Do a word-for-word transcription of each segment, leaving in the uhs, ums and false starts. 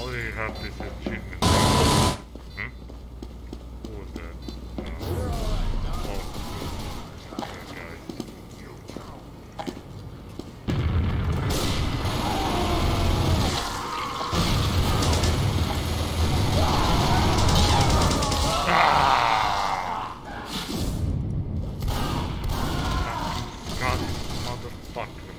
already have this achievement. Hmm? What was that? No. Oh, okay, guys. Ah! God, motherfucker.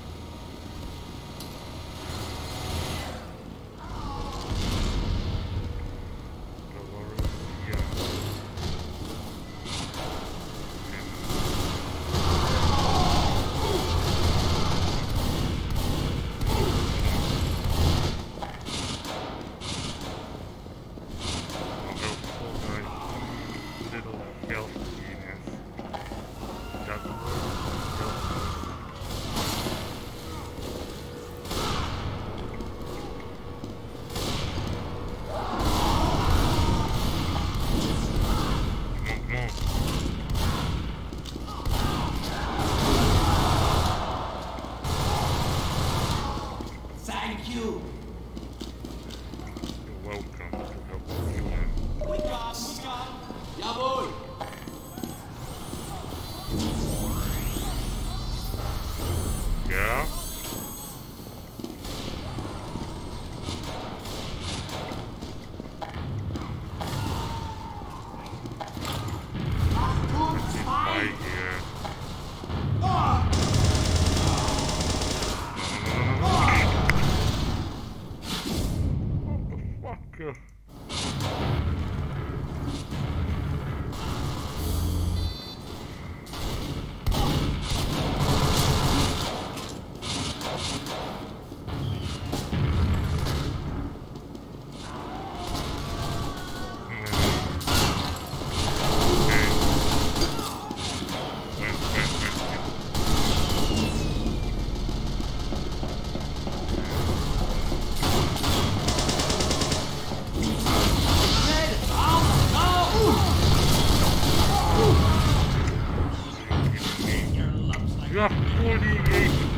You have forty H P?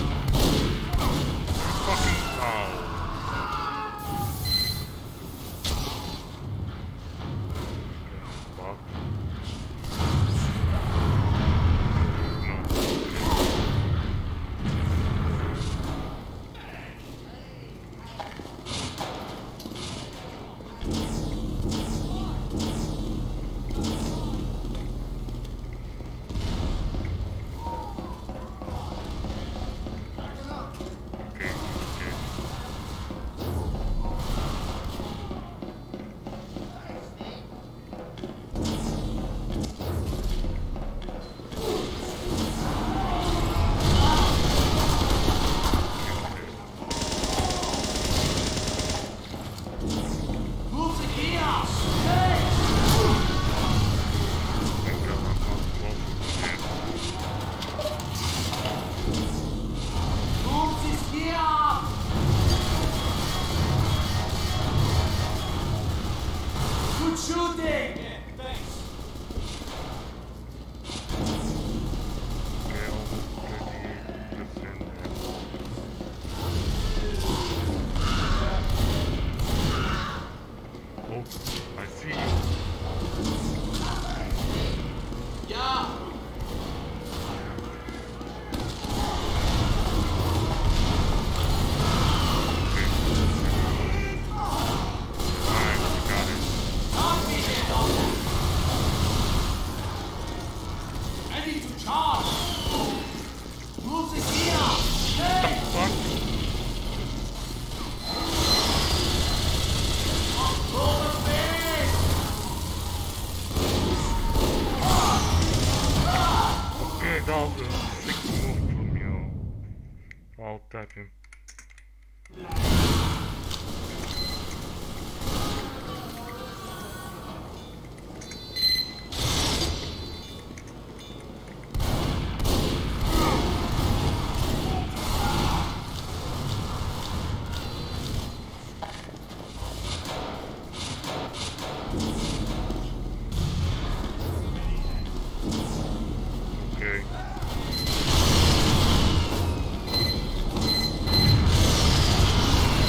Fucking ow. Fuck. No. I'll tap him. Okay.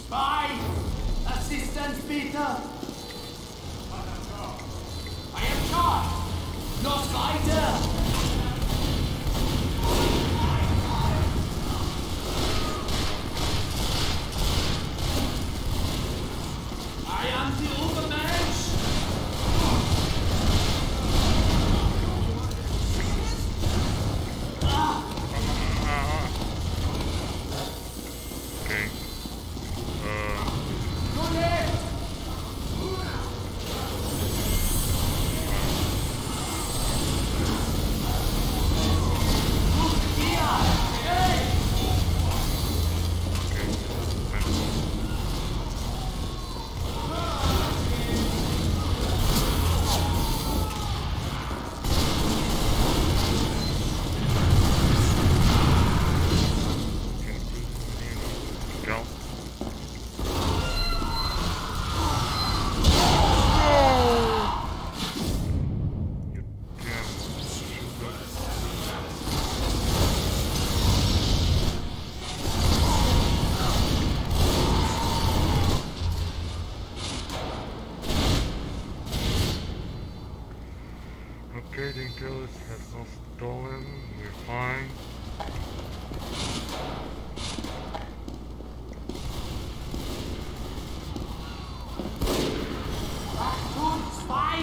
Spy! Assistance, Peter! I am charged! Lost fighter! I am the Overmensch! Ah! Okay. Uh... Go left! Okay, the intelligence has not stolen, we're fine. Gut, Spy!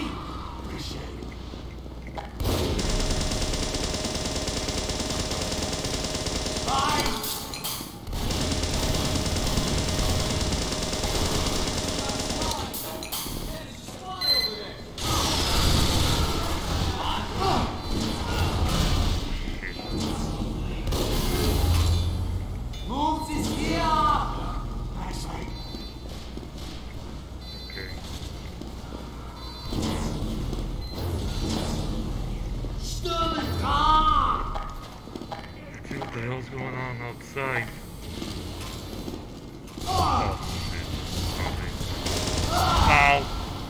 Spy! Move this gear! Nice way. Okay. Stürmen car! Let's see what the hell's going on outside. Oh! Oh, shit. Something. Ow!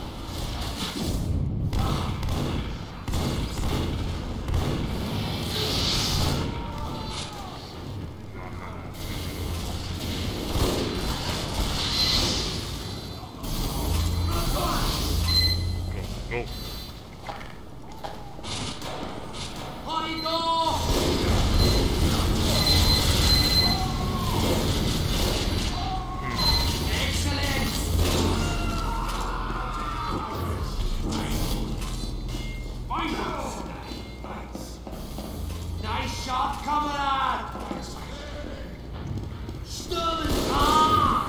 Go. Nice shot, comrade! Stürmen car!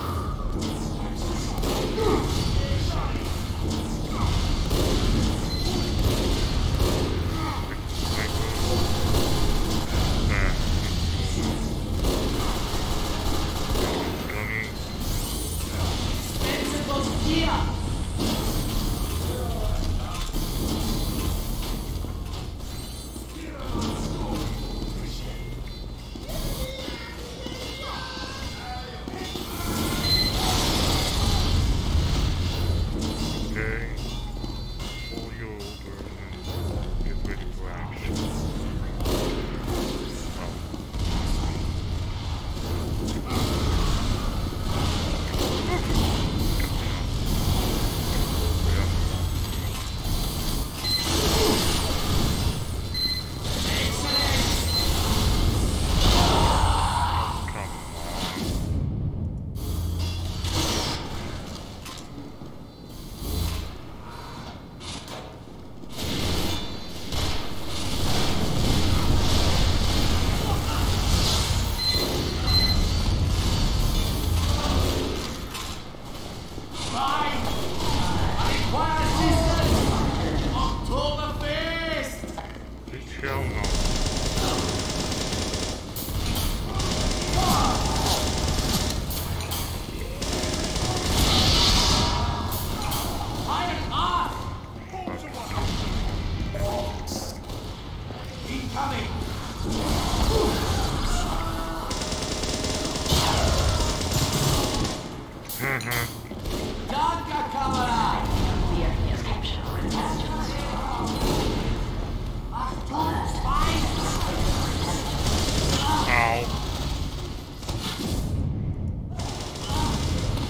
Danke, Kamera! Achtung, Spy! Ow.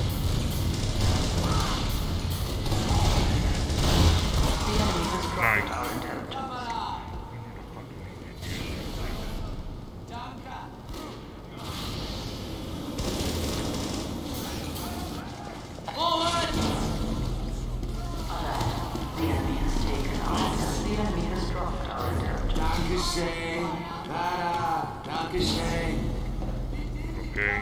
Dankeschön. Lara, Dankeschön. Okay.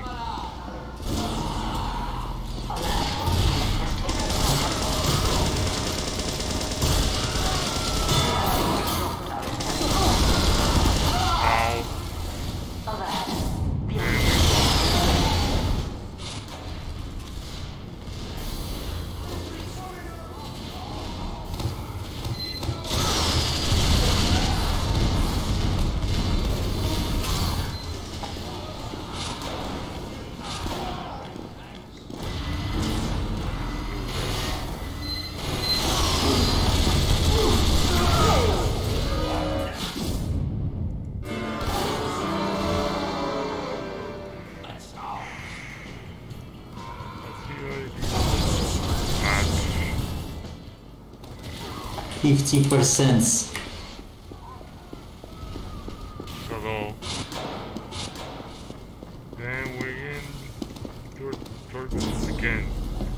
Fifty percent. Hello. Then we're in Tur Turbine again.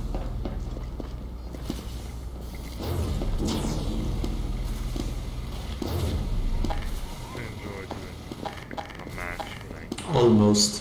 Enjoyed a match, like. Almost.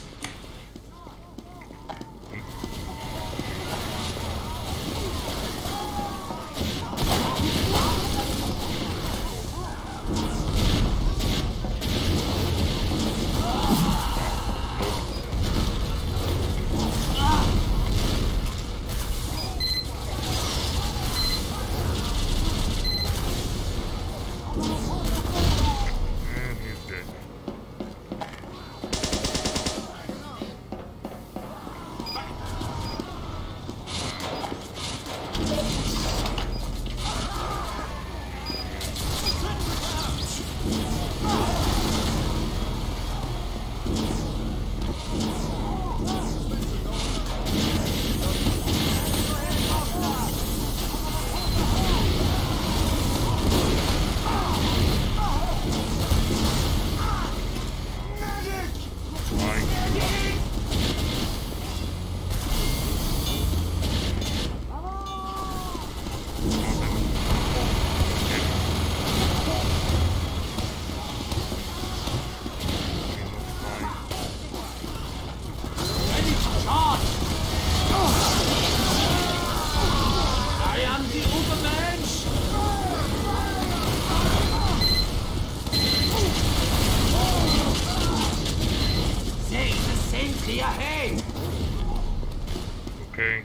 Okay.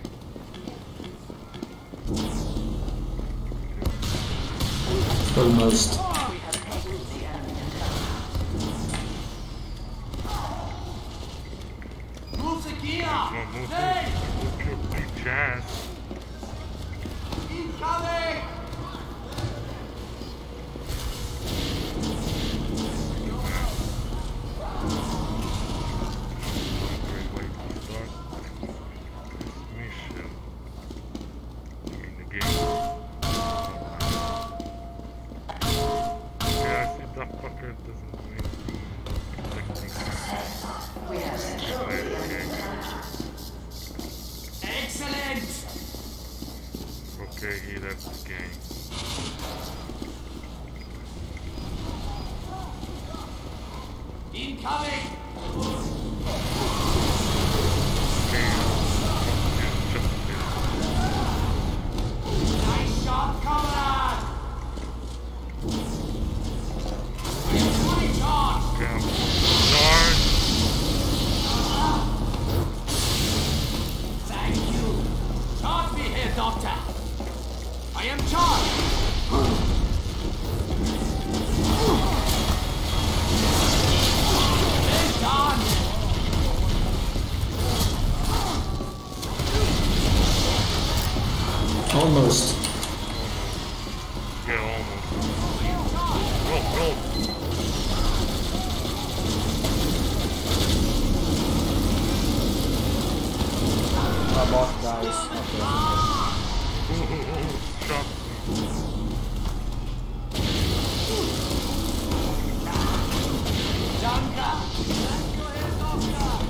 Almost. Come on, move it. Whoop your bitch ass. Incoming! Great way to start this mission in the game. Yeah, I see that fucker doesn't do anything. We have secured the enemy. Excellent! Okay, he left the game. Incoming! Nice shot, comrade! Nice shot! Thank you. Start me here, Doctor. I am charged. Well done. Almost. Yeah, almost. Go, go. My boss dies. Okay. Ooh, ooh, ooh. Stop. Danke. Danke, Herr Doktor.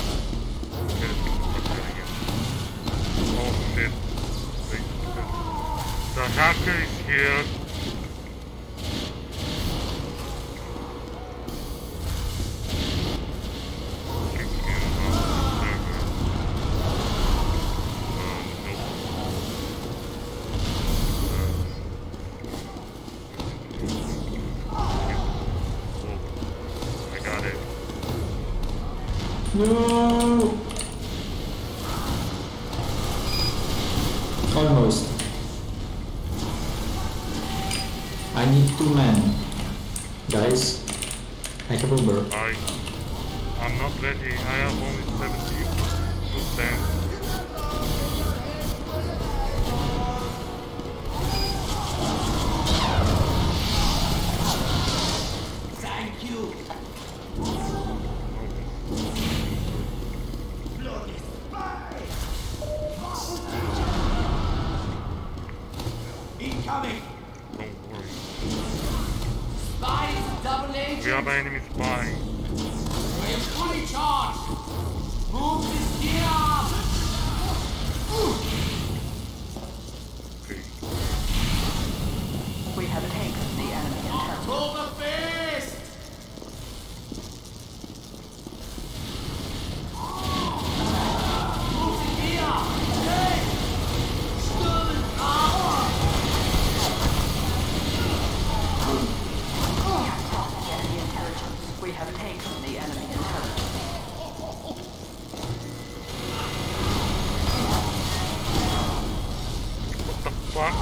Oh shit. Wait. The hacker is here. Almost. I need two men. Guys, I have Uber. I, I'm not ready. I have only seventy percent. Thank you. Incoming. Don't worry. Spies, double agents. We have an enemy spy. I am fully charged. Move this gear. Okay. We have taken the enemy in turret. October fist. Move the gear. Hey. Stolen power. Enemy intelligence. We have taken the enemy in turret. What the fuck?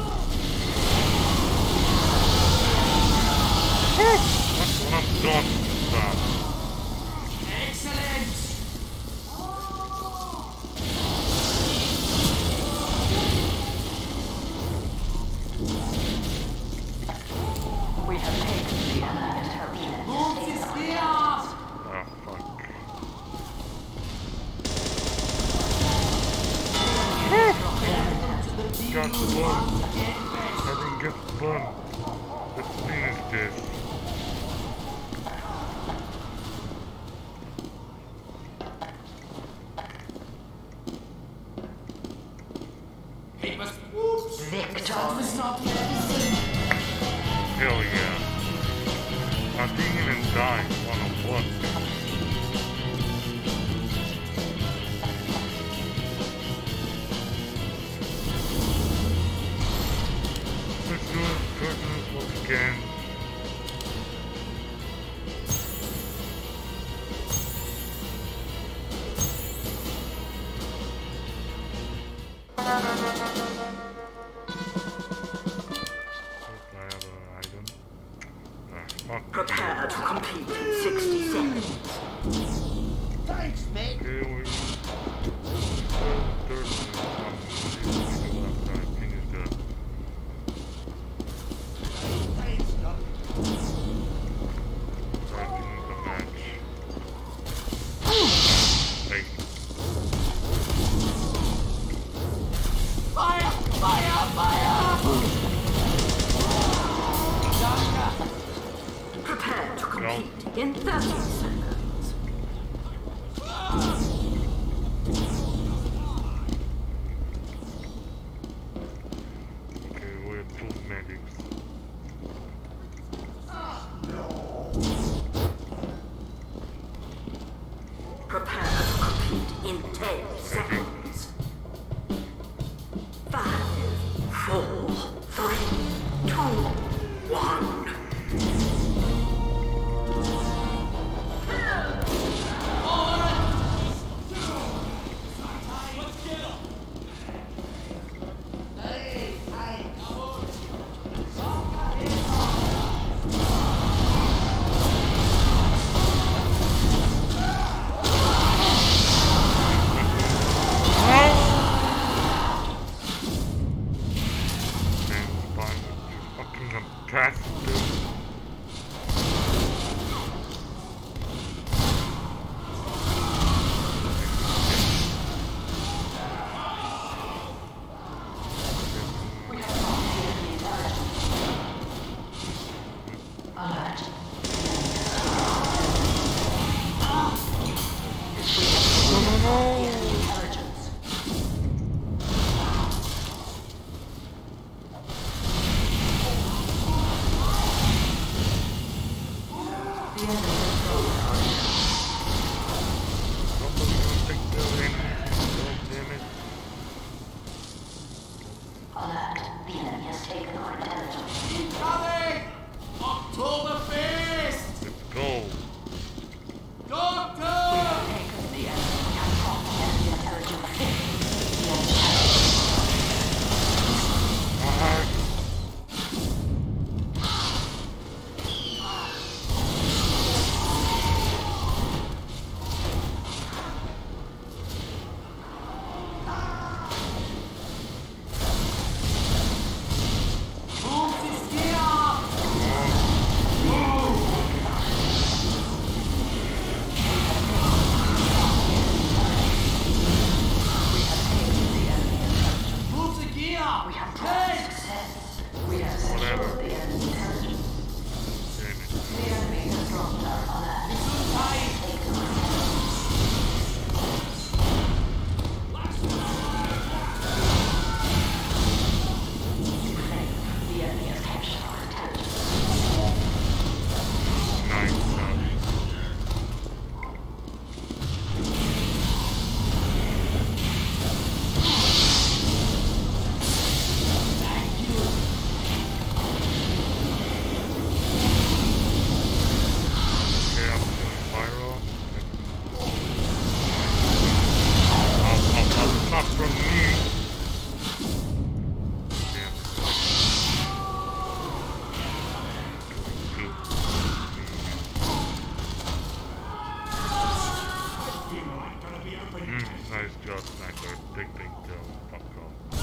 That's what I'm done about. Excellent. We have taken the enemy in turret. Move this gear. Ah, fuck. Got burned. I didn't get burned. Let's finish this. It was. Oops. Time is not medicine. Hell yeah. I didn't even die one on one. Let's do it curtains once again. I have an item. Ah, fuck. Prepare to compete in sixty seconds. Thanks, mate. Okay, we... Third, um, after I finish the... Thanks, Doc. I finish the match. Hey, Fire! Fire! Fire! Danke. Prepare to compete in thirty seconds. okay, we have two medics. Prepare to compete in ten seconds. Five, four, three, two, one. Then spawn fucking ambassador. Alert. Intelligence. The enemy control tower. Somebody will take the enemies. God damn it. Alert. The enemy has taken our intelligence. Incoming! October fist! Let's go. Doctor! Taken the enemy and crossed the enemy from me. Damn. Mm, nice job, sniper. Big big kill. Fuck off.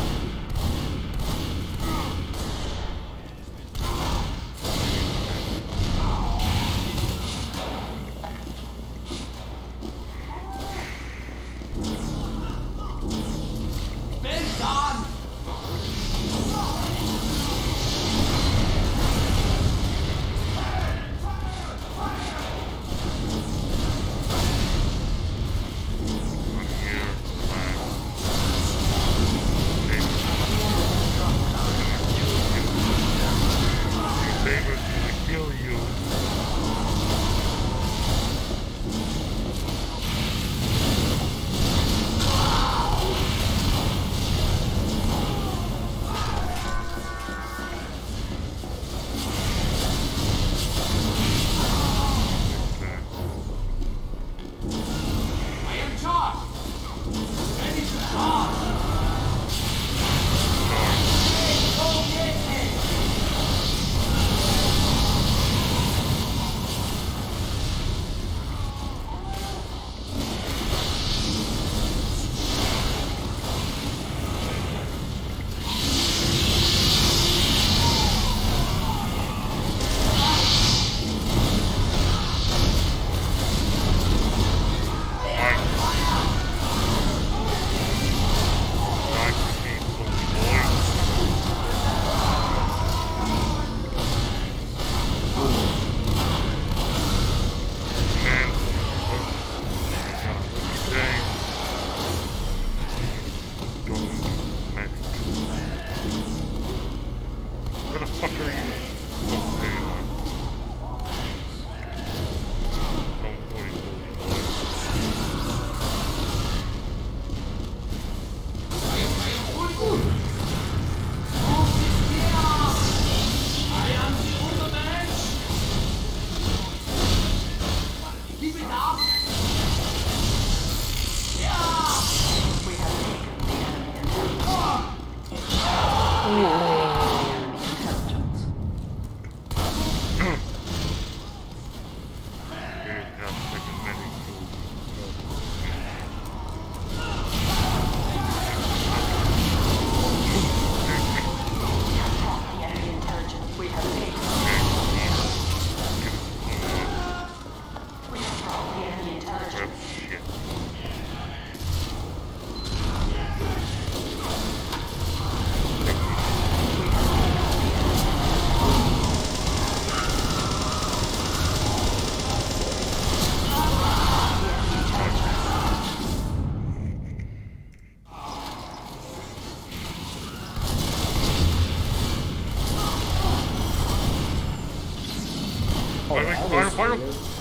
Fire, fire!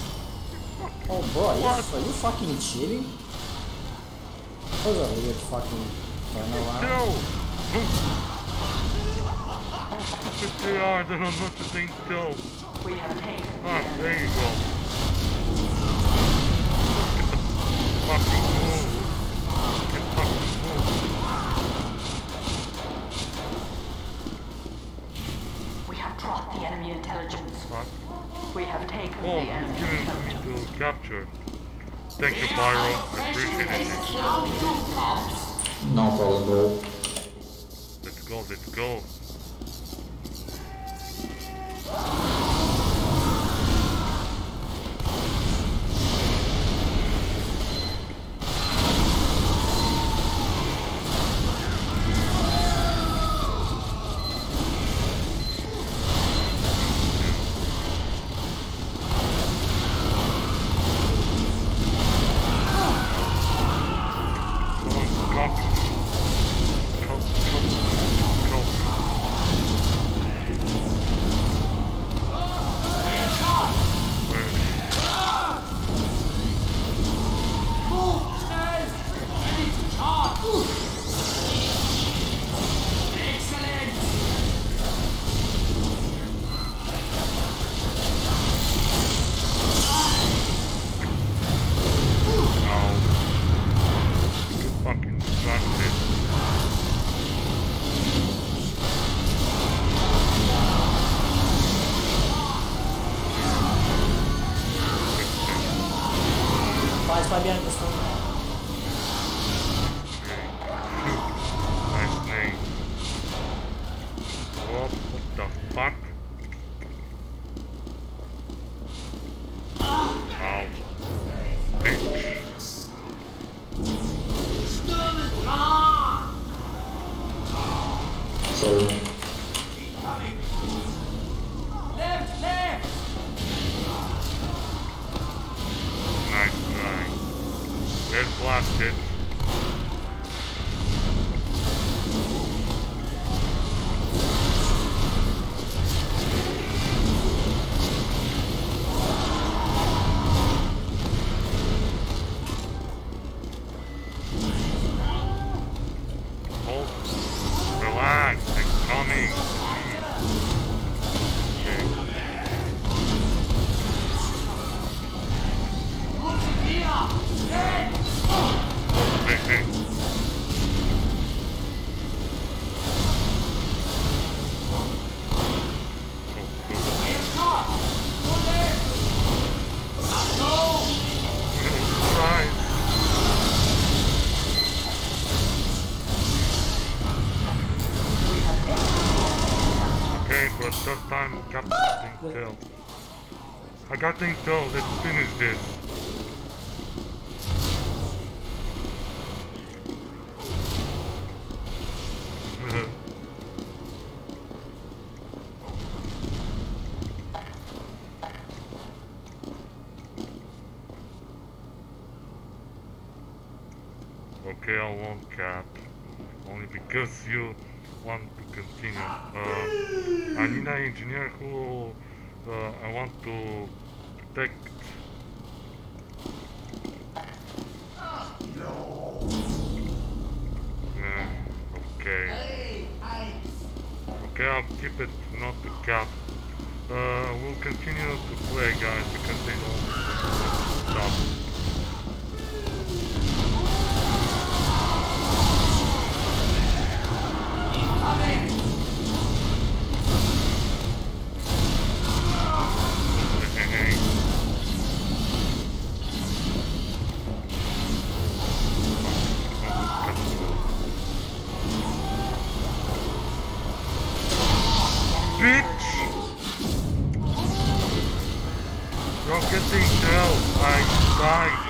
Oh, bro, are you, are you fucking cheating? That was a weird fucking turnaround. No! If they are, then I'm not the thing still. We have taken. Ah, there you go. Get the fucking move. Get fucking move. We have dropped the enemy intelligence. What? We have taken Oh, the you're enemy giving intelligence. me to capture. Thank you, Pyro. I appreciate it. No problem, bro. Let's go, let's go. blasted. Vai, vai behind this one. Nice name. Oh, what the fuck? Ow. Bitch. Sorry. Left, left! Nice try. Get blasted. Hold. Relax. I'm coming. Okay. Hey, hey. Right. Okay, for a third time, got the intel. I got the intel, let's finish this. Okay, I won't cap. Only because you want to continue. Uh, I need an engineer who uh, I want to protect. Uh, okay. Okay, I'll keep it not to cap. Uh, we'll continue to play, guys, because they don't stop. Bitch! You're getting hell. I died.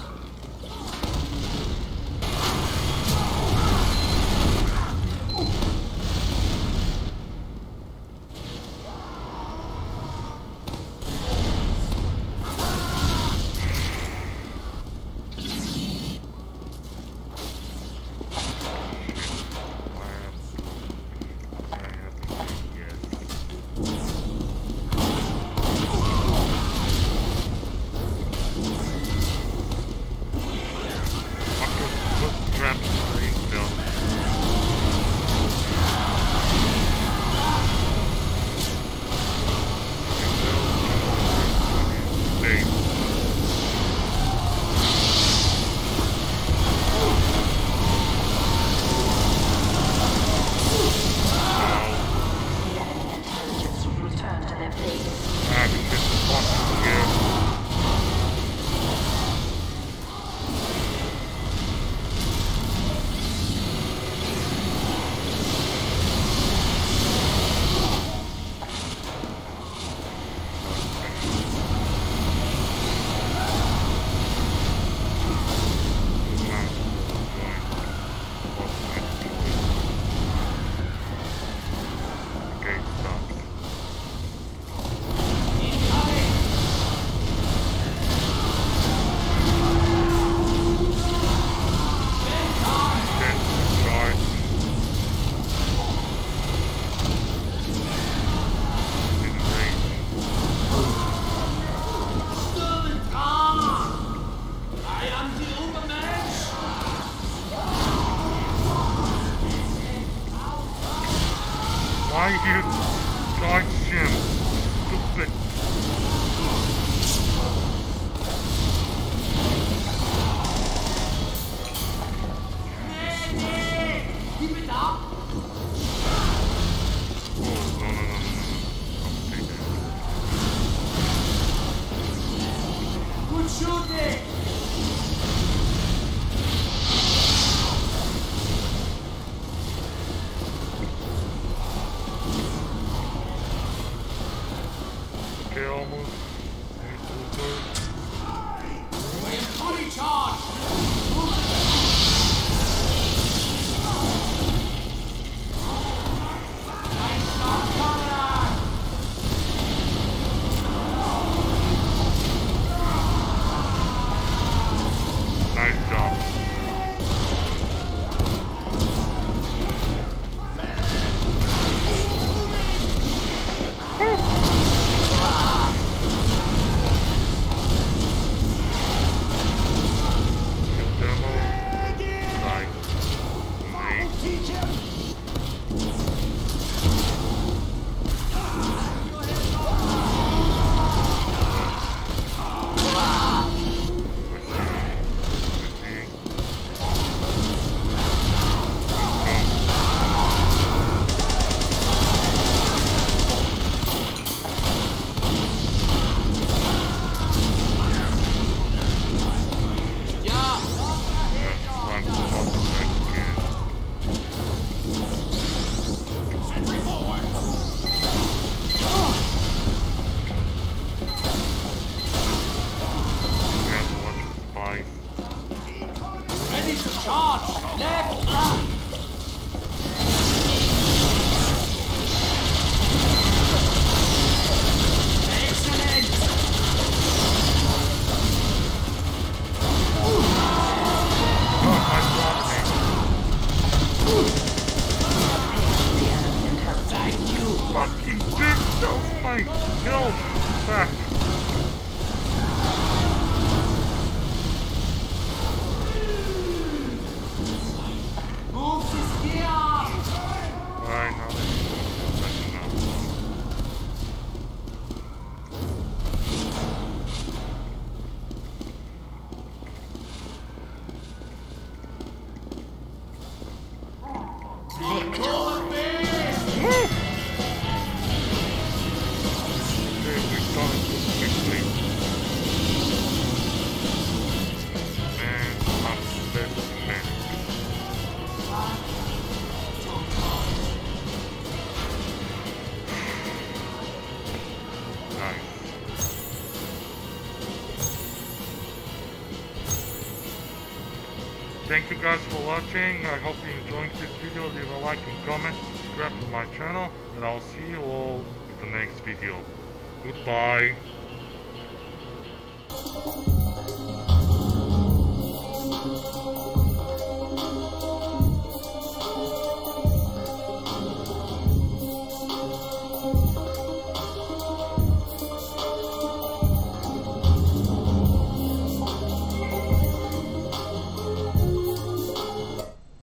Why you dodge him? Stupid. Charge! Left! Right! Excellent! Oh, my God, man. Thank you! Fucking bitch, that was my health back. Move this gear! Alright, now that's enough. Okay, we've done it quickly. And I'm dead man. Nice. Thank you guys for watching. I hope you enjoyed this video. Leave a like and comment, subscribe to my channel, and I'll see you all in the next video. Goodbye.